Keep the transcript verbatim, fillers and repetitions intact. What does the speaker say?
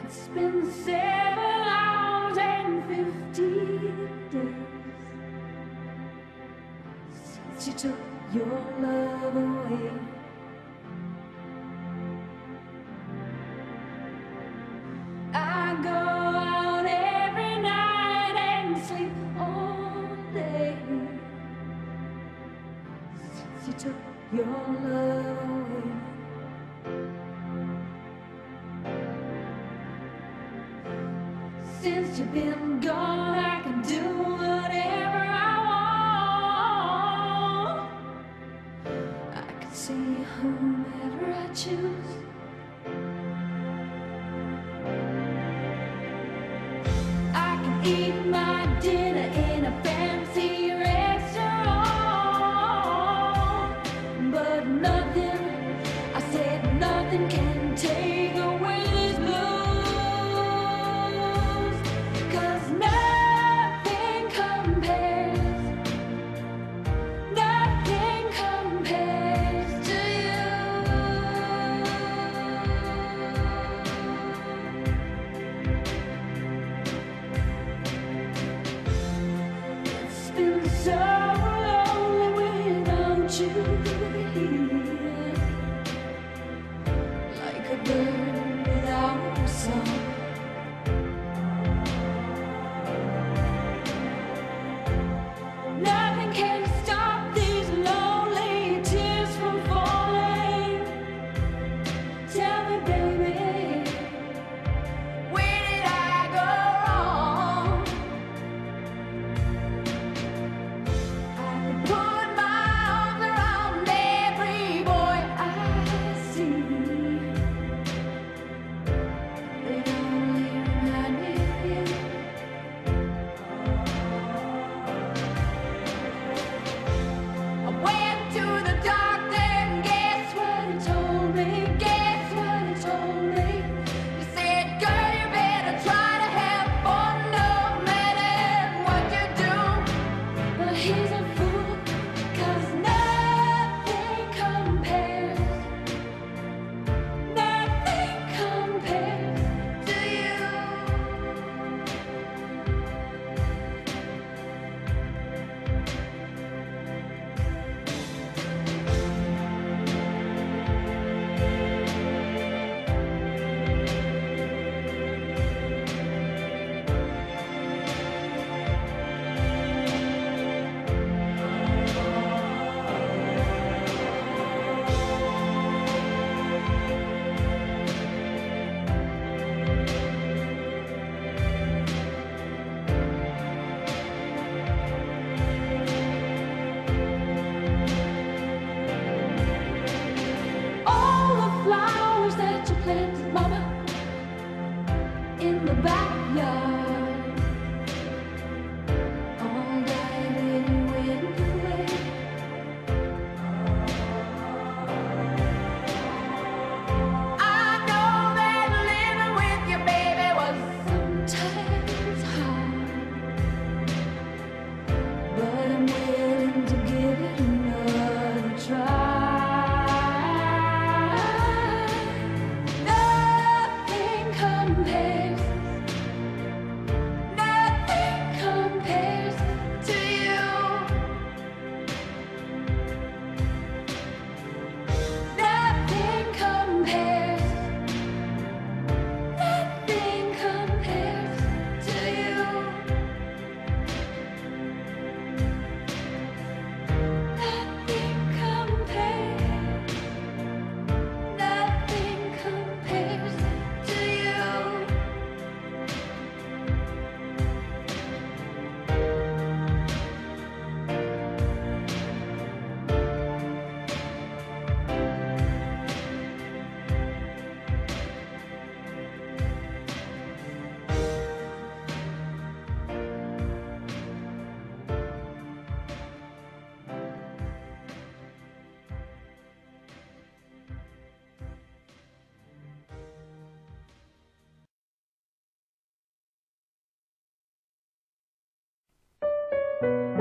It's been seven hours and fifty days since you took your love away. I go out every night and sleep all day since you took your love away. Since you've been gone, I can do whatever I want. I can see whomever I choose. I can eat my dinner in a fancy restaurant, but nothing, I said nothing can take away these blues. So lonely without you here, like a bird without a song. Nothing can stop these lonely tears from falling. Tell me, baby, where did I go wrong? Put my arms around every boy I see. They only remind me of you. I went to the doctor and guess what he told me? Guess what he told me? He said, girl, you better try to have fun no matter what you do. But he's a fool, 'cause nothing compares, nothing compares to you. All the flowers that you planted, mama, in the backyard, all died when you went away. I know that living with you, baby, was sometimes hard, but I'm willing to give it another try. Nothing compares, nothing compares to you. Nothing compares, nothing compares to you. Nothing compares, nothing compares to you. Thank you.